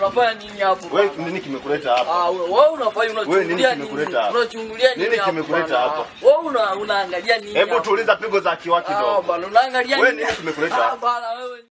unafanya nini hapo? Wewe nini kimekuleta hapa? Wewe unafanya unachungulia nini? Unachungulia nini? Nini kimekuleta hapa? Wewe unaangalia nini? Hebu tuuliza pigo za kiwaki kidogo. Bwana unaangalia nini? Wewe nini kimekuleta hapa? Bwana wewe